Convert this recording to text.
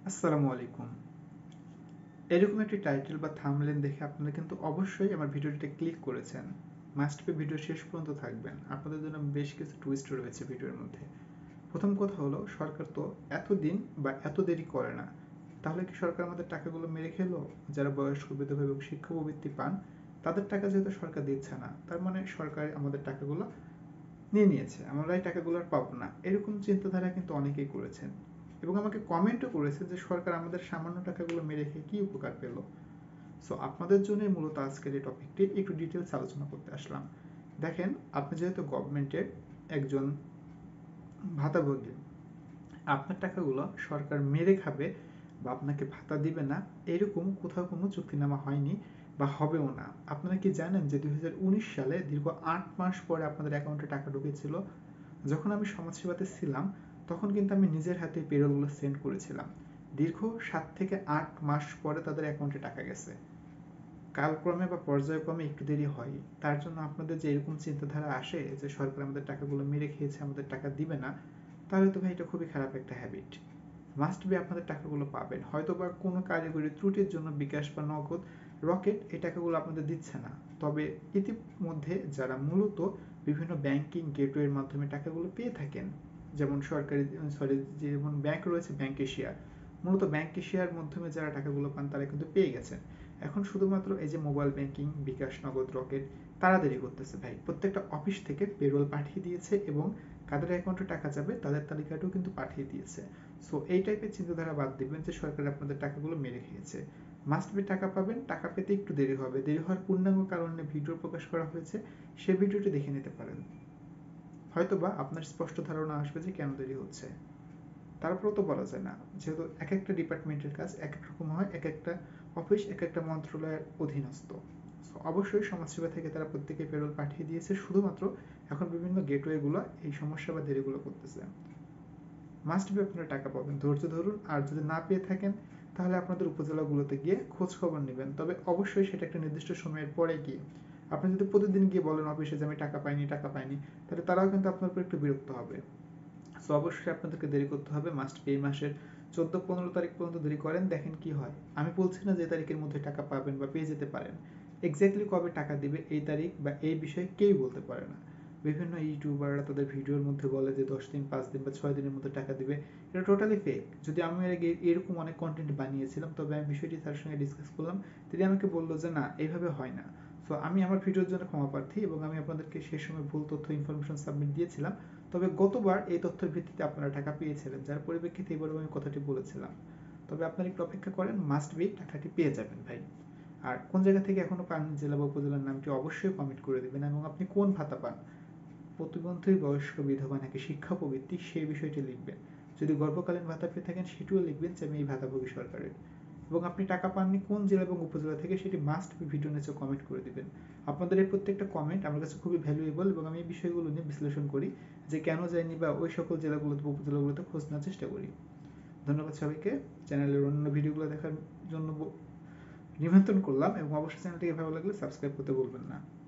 আসসালামু আলাইকুম। এরকম একটি টাইটেল বা থাম্বনেল দেখে আপনারা কিন্তু অবশ্যই আমার ভিডিওটিতে ক্লিক করেছেন। মাস্ট বি ভিডিও শেষ পর্যন্ত থাকবেন। আপনাদের জন্য বেশ কিছু টুইস্ট রয়েছে ভিডিওর মধ্যে। প্রথম কথা হলো, সরকার তো এতদিন বা এত দেরি করে না। তাহলে কি সরকার আমাদের টাকাগুলো মেরে খেলো? যারা বয়স্ক, বিধবা এবং শিক্ষাপ্রবৃত্তি পান, তাদের টাকা যেহেতু সরকার দিচ্ছে না, তার মানে সরকার আমাদের টাকাগুলো নিয়ে নিয়েছে, আমরা এই টাকাগুলো আর পাবো না। এরকম চিন্তাধারা কিন্তু অনেকেই করেছেন এবং আমাকে কমেন্টও করেছে যে সরকার আমাদের সামান্য টাকাগুলো মেরে খেয়ে কি উপকার পেল। সো আপনাদের জন্য মূলত আজকের এই টপিকটি একটু ডিটেলস আলোচনা করতে আসলাম। দেখেন, আপনি যেহেতু গভর্নমেন্টের একজন ভাতাভোগী, আপনার টাকাগুলো সরকার মেরে খাবে বা আপনাকে ভাতা দিবে না, এরকম কোথাও কোনো চুক্তিনামা হয়নি বা হবেও না। আপনারা কি জানেন যে 2019 সালে দীর্ঘ 8 মাস পরে আপনাদের অ্যাকাউন্টে টাকা ঢুকেছিল? যখন আমি সমাজসেবাতে ছিলাম, তখন কিন্তু আমি নিজের হাতে পেরোলগুলো সেন্ড করেছিলাম। দীর্ঘ 7 থেকে 8 মাস পরে তাদের অ্যাকাউন্টে টাকা গেছে। কালক্রমে বা পর্যায়ক্রমে একটু দেরি হয়। তার জন্য আপনাদের যে এরকম চিন্তাধারা আসে যে সরকার আমাদের টাকাগুলো মেরে খেয়েছে, আমাদের টাকা দিবে না, তাহলে তো ভাই এটা খুবই খারাপ একটা হ্যাবিট। মাস্ট বি আপনাদের টাকাগুলো পাবেন। হয়তো বা কোনো কারিগরি ত্রুটির জন্য বিকাশ বা নগদ, রকেট এই টাকাগুলো আপনাদের দিচ্ছে না। তবে ইতিমধ্যে যারা মূলত বিভিন্ন ব্যাংকিং গেটওয়ের মাধ্যমে টাকাগুলো পেয়ে থাকেন, যেমন সরকারি যেমন ব্যাংক রয়েছে, ব্যাংক এশিয়া, মূলত ব্যাংক এশিয়ার মাধ্যমে যারা টাকাগুলো পান তারা কিন্তু পেয়ে গেছেন। এখন শুধুমাত্র এই যে মোবাইল ব্যাংকিং, বিকাশ, নগদ, রকেট, তারা দেরি করতেছে ভাই। প্রত্যেকটা অফিস থেকে পেরোল পাঠিয়ে দিয়েছে এবং কাদের অ্যাকাউন্টে টাকা যাবে তাদের তালিকাটাও কিন্তু পাঠিয়ে দিয়েছে। সো এই টাইপের চিন্তাধারা বাদ দিবেন যে সরকার আপনাদের টাকাগুলো মেরে খেয়েছে। মাস্ট বি টাকা পাবেন, টাকা পেতে একটু দেরি হবে। দেরি হওয়ার পূর্ণাঙ্গ কারণে ভিডিও প্রকাশ করা হয়েছে, সেই ভিডিওটি দেখে নিতে পারেন। হয়তোবা আপনার স্পষ্ট ধারণা আসবে যে কেন দেরি হচ্ছে। তারপরেও তো বলা যায় না, যেহেতু এক একটা ডিপার্টমেন্টের কাজ এক এক রকম হয়, এক একটা অফিস এক একটা মন্ত্রণালয়ের অধীনস্থ। অবশ্যই সমাজসেবা থেকে তারা প্রত্যেকে পেরোল পাঠিয়ে দিয়েছে, শুধুমাত্র এখন বিভিন্ন গেটওয়েগুলো এই সমস্যা বা দেরিগুলো করতেছে। মাস্ট বি আপনারা টাকা পাবেন, ধৈর্য ধরুন। আর যদি না পেয়ে থাকেন, তাহলে আপনাদের উপজেলাগুলোতে গিয়ে খোঁজ খবর নেবেন। তবে অবশ্যই সেটা একটা নির্দিষ্ট সময়ের পরে গিয়ে। আপনি যদি প্রতিদিন গিয়ে বলেন অফিসে যে আমি টাকা পাইনি টাকা পাইনি, তাহলে তারাও কিন্তু আপনার উপর একটু বিরক্ত হবে। সো অবশ্যই আপনাদেরকে দেরি করতে হবে। মাস্ট বি এই মাসের 14-15 তারিখ পর্যন্ত দেরি করেন, দেখেন কি হয়। আমি বলছি না যে তারিখের মধ্যে টাকা পাবেন বা পেয়ে যেতে পারেন। এক্স্যাক্টলি কবে টাকা দিবে এই তারিখ বা এই বিষয়ে কেউই বলতে পারে না। বিভিন্ন ইউটিউবাররা তাদের ভিডিওর মধ্যে বলে যে 10 দিন, 5 দিন বা 6 দিনের মধ্যে টাকা দিবে। এটা টোটালি ফেক। যদি আমি এর আগে এরকম অনেক কন্টেন্ট বানিয়েছিলাম, তবে আমি বিষয়টি তার সঙ্গে ডিসকাস করলাম, তিনি আমাকে বললো যে না, এইভাবে হয় না। সো আমি আমার ভিডিওর জন্য ক্ষমা প্রার্থী এবং আমি আপনাদেরকে সেই সময় ভুল তথ্য ইনফরমেশন সাবমিট দিয়েছিলাম। তবে গতবার এই তথ্যের ভিত্তিতে আপনারা টাকা পেয়েছিলেন, যার পরিপ্রেক্ষিতে এবারও আমি কথাটি বলেছিলাম। তবে আপনারা একটু অপেক্ষা করেন, মাস্ট বি টাকাটি পেয়ে যাবেন ভাই। আর কোন জায়গা থেকে এখনো পান, জেলা বা উপজেলার নামটি অবশ্যই কমেন্ট করে দেবেন এবং আপনি কোন ভাতা পান, প্রতিবন্ধী, বয়স্ক, বিধবা নাকি শিক্ষাপ্রবৃত্তি, সেই বিষয়টি লিখবেন। যদি গর্ভকালীন ভাতা পেয়ে থাকেন সেটিও লিখবেন যে আমি এই ভাতাভোগী সরকারের। এবং আপনি টাকা পাননি কোন জেলা এবং উপজেলা থেকে, সেটি মাস্ট বি ভিডিও নিচে কমেন্ট করে দিবেন। আপনাদের এই প্রত্যেকটা কমেন্ট আমার কাছে খুবই ভ্যালুয়েবল এবং আমি এই বিষয়গুলো নিয়ে বিশ্লেষণ করি যে কেন যায়নি বা ওই সকল জেলাগুলোতে বা উপজেলাগুলোতে খোঁজ নেওয়ার চেষ্টা করি। ধন্যবাদ সবাইকে। চ্যানেলের অন্য ভিডিওগুলো দেখার জন্য নিমন্ত্রণ করলাম এবং অবশ্যই চ্যানেলটিকে ভালো লাগলে সাবস্ক্রাইব করতে ভুলবেন না।